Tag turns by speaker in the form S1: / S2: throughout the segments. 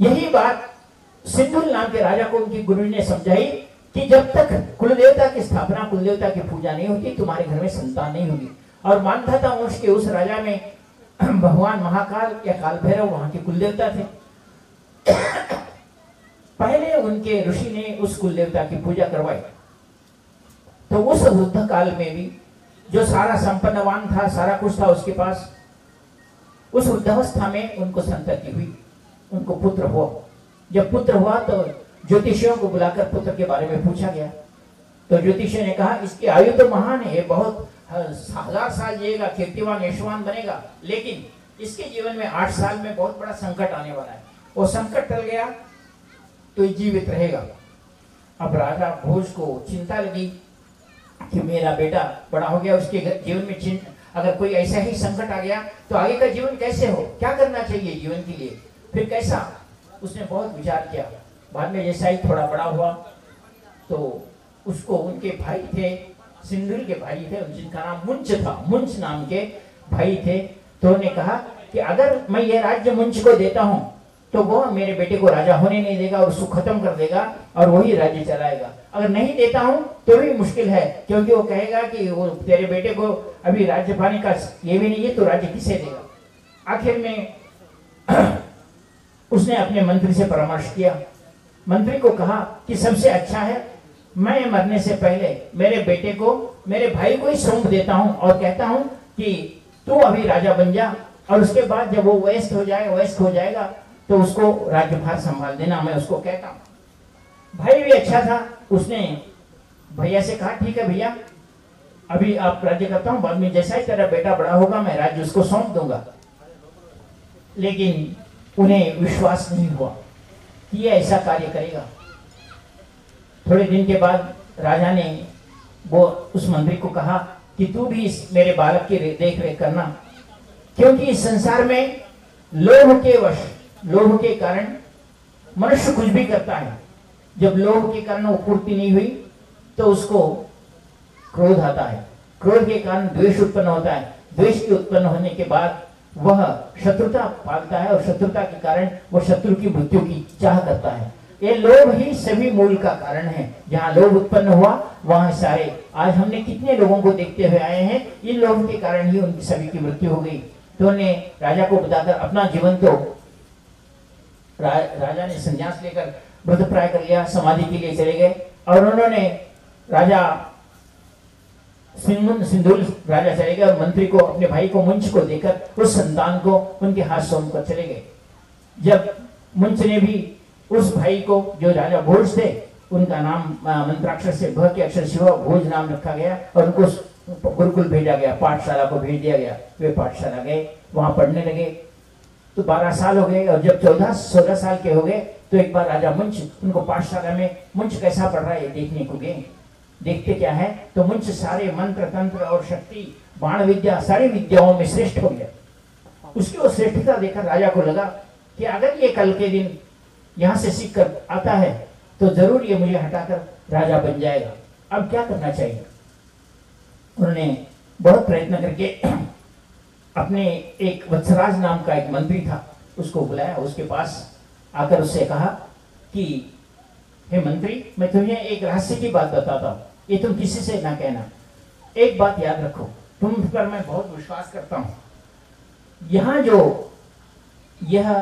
S1: यही बात सिंधुल नाम के राजा को उनकी गुरु ने समझाई कि जब तक कुलदेवता की स्थापना, कुलदेवता की पूजा नहीं होती, तुम्हारे घर में संतान नहीं होगी। और मानधाता वंश के उस राजा में भगवान महाकाल या काल भैरव वहां के कुलदेवता थे। पहले उनके ऋषि ने उस कुलदेवता की पूजा करवाई। तो उस वृद्ध काल में भी जो सारा संपन्नवान था, सारा कुछ था उसके पास, उस वृद्धावस्था में उनको संतति हुई, उनको पुत्र हुआ। जब पुत्र हुआ तो ज्योतिषियों को बुलाकर पुत्र के बारे में पूछा गया। तो ज्योतिषियों ने कहा इसकी आयु तो महान है, ये बहुत 1000 साल जिएगा, कीर्तिवान यशवान बनेगा, लेकिन इसके जीवन में 8 साल में बहुत बड़ा संकट आने वाला है। वो संकट टल गया तो जीवित रहेगा। अब राजा भोज को चिंता लगी कि मेरा बेटा बड़ा हो गया, उसके जीवन में अगर कोई ऐसा ही संकट आ गया तो आगे का जीवन कैसे हो, क्या करना चाहिए जीवन के लिए, फिर कैसा। उसने बहुत विचार किया। बाद में जैसा ही थोड़ा बड़ा हुआ तो उसको उनके भाई थे, सिंधुल के भाई थे, जिनका नाम मुंच था, मुंच नाम के भाई थे। तो उन्होंने कहा कि अगर मैं ये राज्य मुंच को देता हूं तो वो मेरे बेटे को राजा होने नहीं देगा और उसको खत्म कर देगा और वही राज्य चलाएगा। अगर नहीं देता हूं तो भी मुश्किल है, क्योंकि वो कहेगा कि वो तेरे बेटे को अभी राज्य पाने का ये भी नहीं है तो राज्य किसे देगा। आखिर में उसने अपने मंत्री से परामर्श किया। मंत्री को कहा कि सबसे अच्छा है मैं मरने से पहले मेरे बेटे को, मेरे भाई को ही सौंप देता हूं और कहता हूं कि तू अभी राजा बन जा, और उसके बाद जब वो वयस्क हो जाएगा तो उसको राज्यभार संभाल देना, मैं उसको कहता हूं। भाई भी अच्छा था, उसने भैया से कहा ठीक है भैया, अभी आप राज्य करता हूं, बाद में जैसा ही तेरा बेटा बड़ा होगा मैं राज्य उसको सौंप दूंगा। लेकिन उन्हें विश्वास नहीं हुआ कि ये ऐसा कार्य करेगा। थोड़े दिन के बाद राजा ने वो उस मंत्री को कहा कि तू भी इस मेरे बालक की देख रेख करना, क्योंकि इस संसार में लोभ के कारण मनुष्य कुछ भी करता है। जब लोभ के कारण वो पूर्ति नहीं हुई तो उसको क्रोध आता है, क्रोध के कारण द्वेष उत्पन्न होता है, द्वेष के उत्पन्न होने के बाद वह शत्रुता पालता है और शत्रुता के कारण वह शत्रु की मृत्यु की चाह करता है। ये लोभ ही सभी मूल का कारण है। जहाँ लोभ उत्पन्न हुआ वहां सारे, आज हमने कितने लोगों को देखते हुए आए हैं, इन लोभ के कारण ही उनकी सभी की मृत्यु हो गई। तो उन्होंने राजा को बताकर अपना जीवन तो राजा ने संन्यास लेकर मृतप्राय कर लिया, समाधि के लिए चले गए। और उन्होंने राजा सिंधुल राजा चले गए और मंत्री को, अपने भाई को, मुंच को देकर उस संतान को उनके हाथ सौंप कर चले गए। जब मुंच ने भी उस भाई को, जो राजा भोज थे, उनका नाम मंत्राक्षर से भ के अक्षर शिव भोज नाम रखा गया और उनको गुरुकुल भेजा गया, पाठशाला को भेज दिया गया। वे पाठशाला गए, वहां पढ़ने लगे। तो 12 साल हो गए और जब 14-16 साल के हो गए तो एक बार राजा मुंच उनको पाठशाला में मुंच कैसा पढ़ रहा है देखने को गए। देखते क्या है तो मुंच सारे मंत्र तंत्र और शक्ति, बाण विद्या, सारी विद्याओं में श्रेष्ठ हो गया। उसकी वो श्रेष्ठता देखकर राजा को लगा कि अगर ये कल के दिन यहाँ से सीख कर आता है तो जरूर ये मुझे हटाकर राजा बन जाएगा। अब क्या करना चाहिए। उन्होंने बहुत प्रयत्न करके अपने एक वत्सराज नाम का एक मंत्री था, उसको बुलाया, उसके पास आकर उससे कहा कि हे मंत्री, मैं तुम्हें एक रहस्य की बात बताता हूँ, ये तुम किसी से ना कहना। एक बात याद रखो, तुम पर मैं बहुत विश्वास करता हूँ। यहाँ जो यह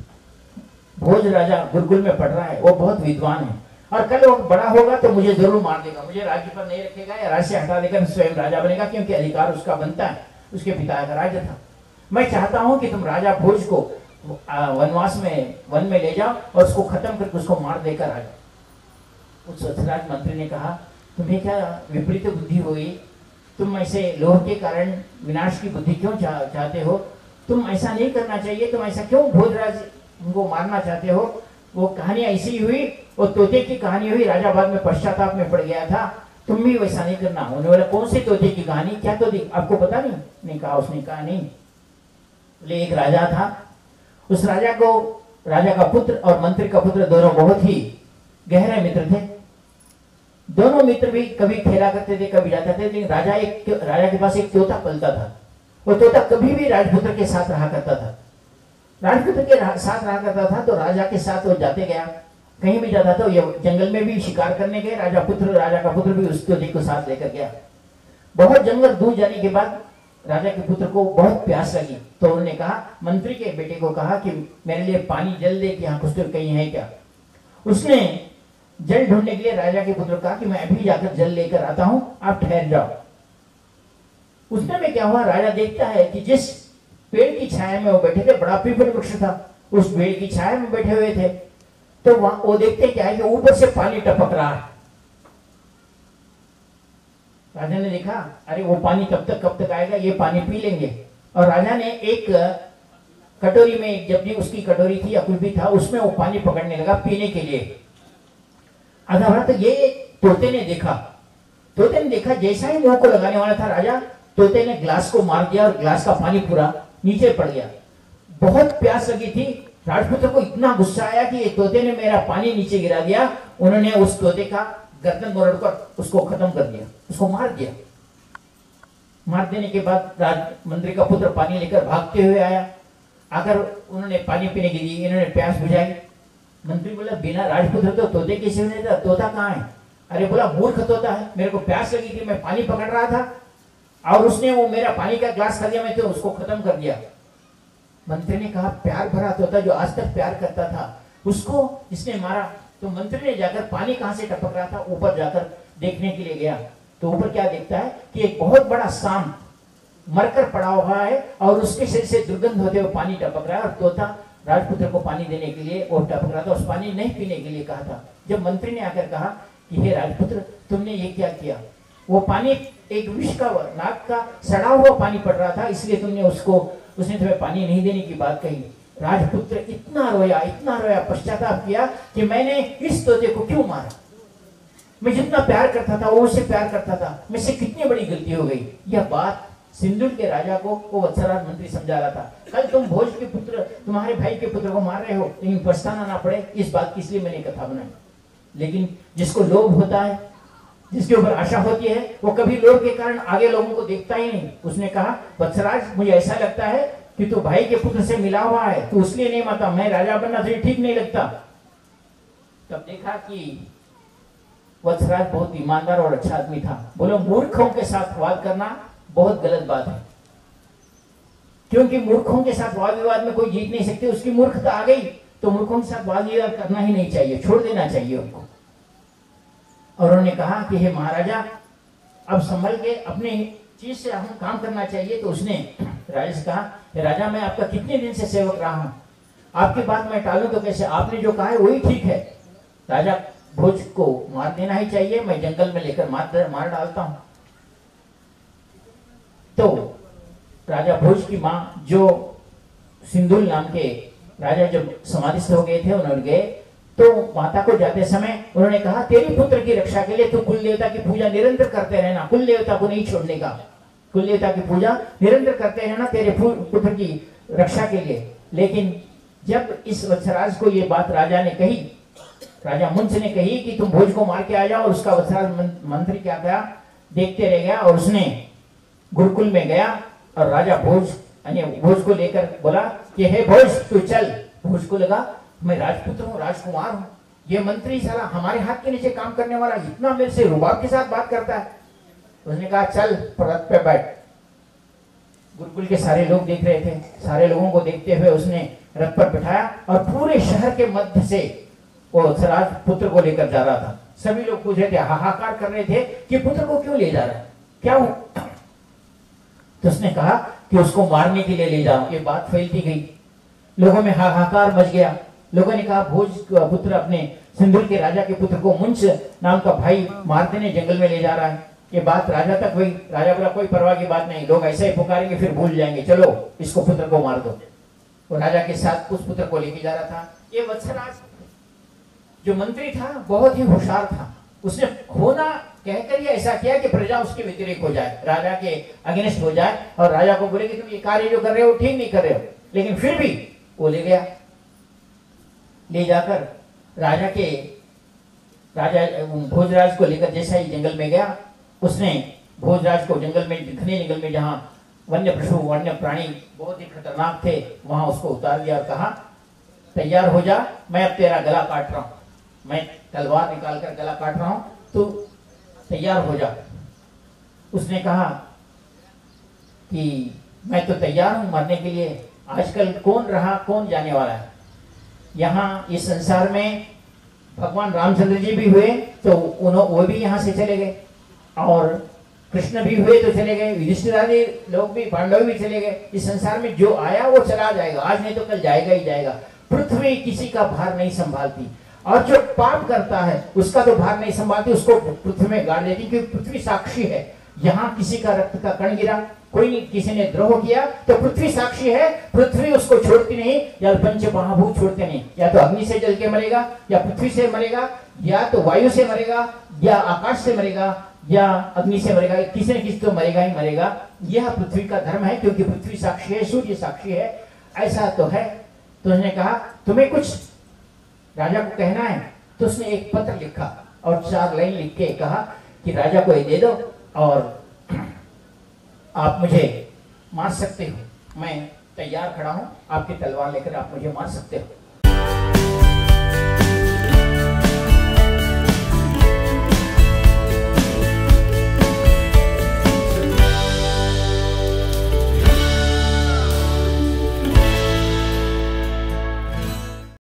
S1: भोज राजा गुरुकुल में पढ़ रहा है वो बहुत विद्वान है और कल वो बड़ा होगा तो मुझे जरूर मार देगा, मुझे राज्य पर नहीं रखेगा या राज्य से हटा देकर स्वयं राजा बनेगा, क्योंकि अधिकार उसका बनता है, उसके पिता का राज्य था। मैं चाहता हूं कि तुम राजा भोज को वनवास में, वन में ले जाओ और उसको खत्म करके उसको मार देकर आ जाओ। उस वत्सराज मंत्री ने कहा तुम्हें क्या विपरीत बुद्धि हो गई, तुम ऐसे लोभ के कारण विनाश की बुद्धि क्यों चाहते हो, तुम ऐसा नहीं करना चाहिए, तुम ऐसा क्यों भोजराज उनको मारना चाहते हो। वो कहानी ऐसी हुई, वो तोते की कहानी हुई, राजा बाद में पश्चाताप में पड़ गया था, तुम भी वैसा नहीं करना। उन्होंने बोला कौन सी तोते की कहानी, क्या तोते, आपको पता नहीं? नहीं कहा, उसने कहा नहीं। बोले एक राजा था, उस राजा को, राजा का पुत्र और मंत्री का पुत्र दोनों बहुत ही गहरे मित्र थे। दोनों मित्र भी कभी खेला करते थे, कभी जाते थे, लेकिन राजा के पास एक तोता पलता था। वो तोता कभी भी राजपुत्र के साथ रहा करता था। राजपुत्र के साथ रहा करता था, तो राजा के साथ वो जाते गया, कहीं भी जाता था। ये जंगल में भी शिकार करने गए, राजा का पुत्र भी उस तोते को साथ लेकर गया। बहुत जंगल दूर जाने के बाद राजा के पुत्र को बहुत प्यास लगी, तो उन्होंने कहा, मंत्री के बेटे को कहा कि मेरे लिए पानी जल दे, कि यहाँ कुछ तो कहीं है क्या। उसने जल ढूंढने के लिए राजा के पुत्र को कहा कि मैं अभी जाकर जल लेकर आता हूं, आप ठहर जाओ। उसने में क्या हुआ, राजा देखता है कि जिस पेड़ की छाया में वो बैठे थे, बड़ा पीपल वृक्ष था, उस पेड़ की छाया में बैठे हुए थे, तो वहां वो देखते क्या है कि ऊपर से पानी टपक रहा है। राजा ने देखा, अरे वो पानी कब तक आएगा, ये पानी पी लेंगे। और राजा ने एक कटोरी में, जब भी उसकी कटोरी थी या कुछ भी था, उसमें वो पानी पकड़ने लगा पीने के लिए। आधा भरा तो ये तोते ने देखा, जैसा ही मुंह को लगाने वाला था राजा, तोते ने ग्लास को मार दिया और ग्लास का पानी पूरा नीचे पड़ गया। बहुत प्यास लगी थी, राजपुत्र को इतना गुस्सा आया कि ये तोते ने मेरा पानी नीचे गिरा दिया। उन्होंने उस तोते का गर्दन मोड़कर उसको खत्म कर दिया, उसको मार दिया। मार देने के बाद मंत्री का पुत्र पानी लेकर भागते हुए आया, आकर उन्होंने पानी पीने की दी, इन्होंने प्यास बुझाई। मंत्री बोला, बिना राजपुत्र तो तोते कैसे बने था, तोता कहाँ है? अरे बोला, मूर्ख तोता है, मेरे को प्यास लगी थी, मैं पानी पकड़ रहा था और उसने वो मेरा पानी का ग्लास खा दिया, मैं तो उसको खत्म कर दिया। मंत्री ने कहा, प्यार भरा तोता जो आज तक प्यार करता था, उसको इसने मारा। तो मंत्री ने जाकर पानी कहां से टपक रहा था, ऊपर जाकर देखने के लिए गया, तो ऊपर क्या देखता है कि एक बहुत बड़ा सांप मरकर पड़ा हुआ है और उसके शरीर से दुर्गंध होते हुए पानी टपक रहा है। और तोता राजपुत्र को पानी देने के लिए वो टपक रहा था, उस पानी नहीं पीने के लिए कहा था। जब मंत्री ने आकर कहा कि हे राजपुत्र, तुमने ये क्या किया, वो पानी एक विष का, नाक का सड़ा हुआ पानी पड़ रहा था, इसलिए उसने तुम्हें पानी नहीं देने की बात कही। राजपुत्र इतना रोया, पश्चाताप किया कि मैंने इस तोते को क्यों मारा, मैं जितना प्यार करता था वो उससे प्यार करता था, मुझसे कितनी बड़ी गलती हो गई। यह बात सिंदूर के राजा को वो वत्सराज मंत्री समझा रहा था। कल तुम भोज के पुत्र, तुम्हारे भाई के पुत्र को मार रहे हो, लेकिन पछताना ना पड़े, इस बात की इसलिए मैंने कथा बनाई। लेकिन जिसको लोभ होता है, जिसके ऊपर आशा होती है, वो कभी लोभ के कारण आगे लोगों को देखता ही नहीं। उसने कहा, वत्सराज, मुझे ऐसा लगता है कि तू भाई के पुत्र से मिला हुआ है, तू उसलिए नहीं माता, मैं राजा बनना तुझे ठीक नहीं लगता। तब देखा कि वत्सराज बहुत ईमानदार और अच्छा आदमी था। बोलो, मूर्खों के साथ वाद करना बहुत गलत बात है, क्योंकि मूर्खों के साथ वाद विवाद में कोई जीत नहीं सकते। उसकी मूर्खता आ गई तो मूर्खों के साथ वाद विवाद करना ही नहीं चाहिए, छोड़ देना चाहिए उनको। और उन्होंने कहा कि हे महाराजा, अब संभल के अपने चीज से हम काम करना चाहिए। तो उसने राजा से कहा, राजा, मैं आपका कितने दिन से सेवक रहा हूं, आपकी बात मैं टालूं तो कैसे, आपने जो कहा है वही ठीक है। राजा, भोज को मार देना ही चाहिए, मैं जंगल में लेकर मार डालता हूं। तो राजा भोज की माँ, जो सिंदूल नाम के राजा जब समाधिस्थ हो गए थे, उन्होंने गए तो माता को जाते समय उन्होंने कहा, तेरे पुत्र की रक्षा के लिए तू कुल देवता की पूजा निरंतर करते रहना, कुल देवता को नहीं छोड़ने का, कुल देवता की पूजा निरंतर करते रहना तेरे पुत्र की रक्षा के लिए। लेकिन जब इस वत्सराज को ये बात राजा ने कही, राजा मुंश ने कही कि तुम भोज को मार के आ जाओ, उसका वत्सराज मंत्री क्या गया, देखते रह गया और उसने गुरुकुल में गया और राजा भोज को लेकर बोला कि हे भोज, तू चल। भोज को लगा, मैं राजपुत्र हूँ, राजकुमार हूँ, ये मंत्री साला हमारे हाथ के नीचे काम करने वाला इतना मेरे से रुबाब के साथ बात करता है। उसने कहा, चल रथ पे बैठ। गुरुकुल के सारे लोग देख रहे थे, सारे लोगों को देखते हुए उसने रथ पर बैठाया और पूरे शहर के मध्य से वो वत्सराज पुत्र को लेकर जा रहा था। सभी लोग पूछ रहे थे, हाहाकार कर रहे थे कि पुत्र को क्यों ले जा रहा है, क्या हो? तो उसने कहा कि उसको मारने के लिए ले जाओ। ये बात फैलती गई, लोगों में हाहाकार मच गया। लोगों ने कहा, भोज का पुत्र अपने सिंदूर के राजा के पुत्र को मुंश नाम का भाई मार देने जंगल में ले जा रहा है। ये बात राजा तक हुई। राजा बोला, कोई परवाह की बात नहीं, लोग ऐसे ही पुकारेंगे फिर भूल जाएंगे, चलो इसको पुत्र को मार दो। वो राजा के साथ उस पुत्र को लेके जा रहा था। ये वत्सराज जो मंत्री था बहुत ही होशियार था, उसने होना कहकर ये ऐसा किया कि प्रजा उसके व्यतिरेक हो जाए, राजा के अगेंस्ट हो जाए और राजा को बोले कि तुम ये कार्य जो कर रहे हो ठीक नहीं कर रहे हो। लेकिन फिर भी वो ले गया, ले जाकर भोजराज को लेकर जैसा ही जंगल में गया, उसने भोजराज को घने जंगल में जहां वन्य पशु वन्य प्राणी बहुत ही खतरनाक थे, वहां उसको उतार दिया और कहा तैयार हो जा, मैं अब तेरा गला काट रहा हूं, मैं तलवार निकाल कर गला काट रहा हूं, तू तैयार हो जा। उसने कहा कि मैं तो तैयार हूं मरने के लिए, आजकल कौन रहा कौन जाने वाला है। यहाँ इस संसार में भगवान रामचंद्र जी भी हुए तो वो भी यहाँ से चले गए, और कृष्ण भी हुए तो चले गए, युधिष्ठिर आदि लोग भी, पांडव भी चले गए। इस संसार में जो आया वो चला जाएगा, आज नहीं तो कल जाएगा ही जाएगा। पृथ्वी किसी का भार नहीं संभालती, और जो पाप करता है उसका तो भार नहीं संभालती, उसको पृथ्वी में गाड़ देती, क्योंकि पृथ्वी साक्षी है। यहाँ किसी का रक्त का कण गिरा, कोई किसी ने द्रोह किया तो पृथ्वी साक्षी है, पृथ्वी उसको छोड़ती नहीं, या पंच महाभूत छोड़ते नहीं, या तो अग्नि से जल के मरेगा, या पृथ्वी से मरेगा, या तो वायु से मरेगा, या आकाश से मरेगा, या अग्नि से मरेगा, किसी न किसी तो मरेगा ही मरेगा। यह पृथ्वी का धर्म है, क्योंकि पृथ्वी साक्षी है, सूर्य साक्षी है, ऐसा तो है। तो उसने कहा तुम्हें कुछ राजा को कहना है, तो उसने एक पत्र लिखा और 4 लाइन लिख के कहा कि राजा को ये दे दो और आप मुझे मार सकते हो, मैं तैयार खड़ा हूं, आपकी तलवार लेकर आप मुझे मार सकते हो।